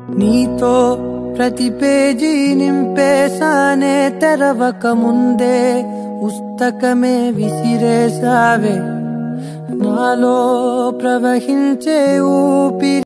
నీతో ప్రతి పేజీ నింపేసానే తెరవక ముందే పుస్తకమే విసిరేసావే నాలో ప్రవహించే ఊపిరి